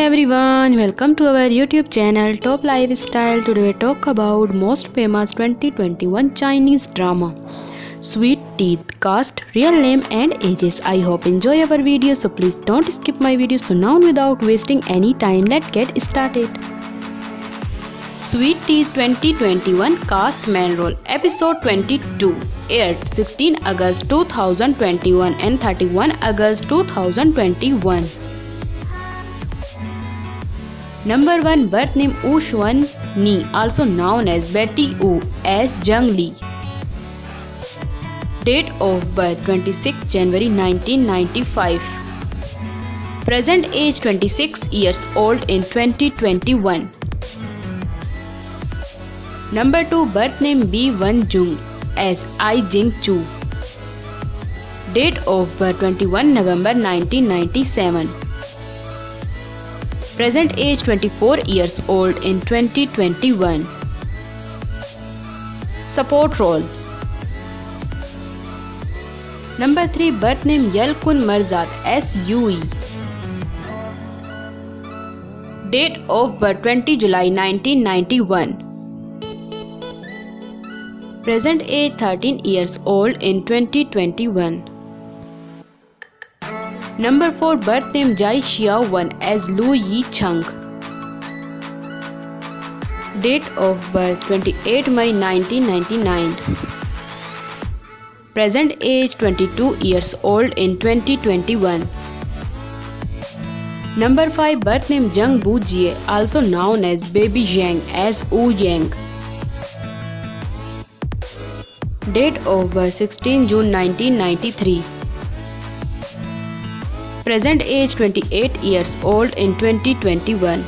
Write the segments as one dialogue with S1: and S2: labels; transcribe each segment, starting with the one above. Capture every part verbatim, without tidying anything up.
S1: everyone, welcome to our YouTube channel Top Lifestyle. Today we talk about most famous twenty twenty-one Chinese drama Sweet Teeth, cast, real name and ages. I hope enjoy our video, so please don't skip my video. So now without wasting any time, let's get started. Sweet Teeth twenty twenty-one cast main role. Episode twenty-two aired sixteen August two thousand twenty-one and thirty-one August two thousand twenty-one. Number one, birth name Wu Xuan Ni, also known as Betty Wu, as Zheng Li. Date of birth twenty-sixth January nineteen ninety-five. Present age twenty-six years old in twenty twenty-one. Number two, birth name Bi Wen Jung, as Ai Jing Chu. Date of birth twenty-first November nineteen ninety-seven. Present age twenty-four years old in twenty twenty-one. Support role. Number three, birth name Yelkun Marzad, as Yui. Date of birth twentieth July nineteen ninety-one. Present age thirteen years old in twenty twenty-one. Number four, birth name Jai Xiao Wan, as Lu Yi Cheng. Date of birth twenty-eighth May nineteen ninety-nine. Present age twenty-two years old in twenty twenty-one. Number five, birth name Zheng Bu Jie, also known as Baby Zhang, as Wu Yang. Date of birth sixteenth June nineteen ninety-three. Present age twenty-eight years old in twenty twenty-one.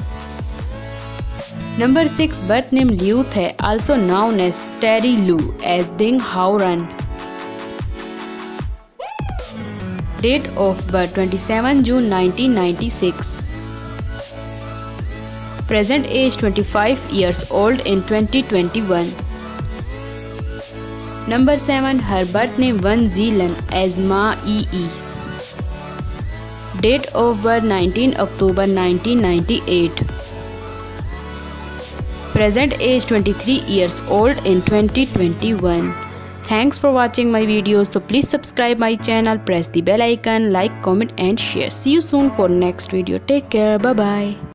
S1: Number six, birth name Liu The, also known as Terry Lu, as Ding Hao Ran. Date of birth twenty-seventh June nineteen ninety-six. Present age twenty-five years old in twenty twenty-one. Number seven, her birth name Wen Zilan, as Ma Yi Yi. Date of birth nineteenth October nineteen ninety-eight. Present age twenty-three years old in twenty twenty-one. Thanks for watching my videos. So please subscribe my channel, press the bell icon, like, comment and share. See you soon for next video. Take care. Bye bye.